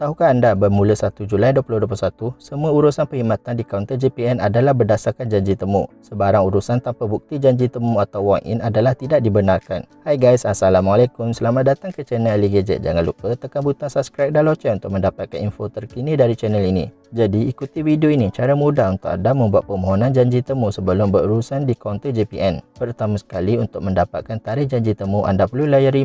Tahukah anda bermula 1 Julai 2021, semua urusan perkhidmatan di kaunter JPN adalah berdasarkan janji temu. Sebarang urusan tanpa bukti janji temu atau walk-in adalah tidak dibenarkan. Hai guys, Assalamualaikum. Selamat datang ke channel Ali Gadget. Jangan lupa tekan butang subscribe dan loceng untuk mendapatkan info terkini dari channel ini. Jadi ikuti video ini cara mudah untuk anda membuat permohonan janji temu sebelum berurusan di kaunter JPN. Pertama sekali, untuk mendapatkan tarikh janji temu, anda perlu layari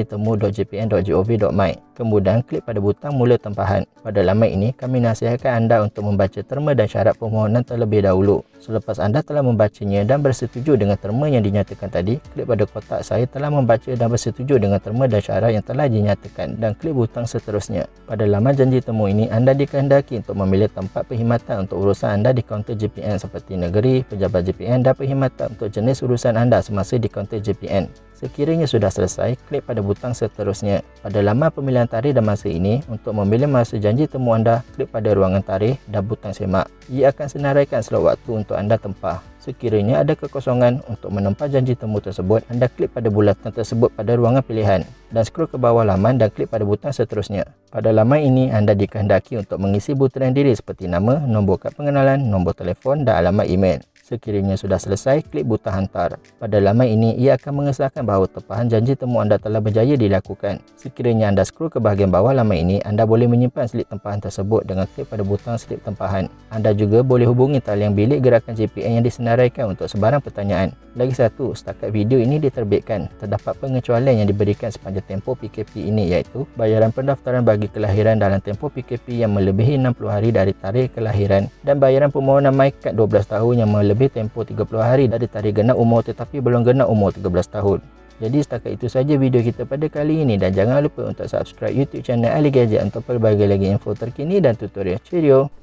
myjanjitemu.jpn.gov.my. Kemudian klik pada butang mula tempahan. Pada laman ini, kami nasihatkan anda untuk membaca terma dan syarat permohonan terlebih dahulu. Selepas anda telah membacanya dan bersetuju dengan terma yang dinyatakan tadi, klik pada kotak saya telah membaca dan bersetuju dengan terma dan syarat yang telah dinyatakan dan klik butang seterusnya. Pada laman janji temu ini, anda dikehendaki untuk memilih tempat perkhidmatan untuk urusan anda di kaunter JPN seperti negeri, pejabat JPN dan perkhidmatan untuk jenis urusan anda semasa di kaunter JPN. Sekiranya sudah selesai, klik pada butang seterusnya. Pada laman pemilihan tarikh dan masa ini, untuk memilih masa janji temu anda, klik pada ruangan tarikh dan butang semak. Ia akan senaraikan slot waktu untuk anda tempah. Sekiranya ada kekosongan untuk menempah janji temu tersebut, anda klik pada bulatan tersebut pada ruangan pilihan dan scroll ke bawah laman dan klik pada butang seterusnya. Pada laman ini, anda dikehendaki untuk mengisi butiran diri seperti nama, nombor kad pengenalan, nombor telefon dan alamat email. Sekiranya sudah selesai, klik butang hantar. Pada laman ini, ia akan mengesahkan bahawa tempahan janji temu anda telah berjaya dilakukan. Sekiranya anda scroll ke bahagian bawah laman ini, anda boleh menyimpan slip tempahan tersebut dengan klik pada butang slip tempahan. Anda juga boleh hubungi talian bilik gerakan JPN yang disenaraikan untuk sebarang pertanyaan. Lagi satu, setakat video ini diterbitkan, terdapat pengecualian yang diberikan sepanjang tempoh PKP ini, iaitu bayaran pendaftaran bagi kelahiran dalam tempoh PKP yang melebihi 60 hari dari tarikh kelahiran dan bayaran permohonan MyCard 12 tahun yang melebihi tempoh 30 hari dari tarikh genap umur tetapi belum genap umur 13 tahun. Jadi setakat itu saja video kita pada kali ini, dan jangan lupa untuk subscribe YouTube channel Ali Gadget untuk pelbagai lagi info terkini dan tutorial. Cheerio!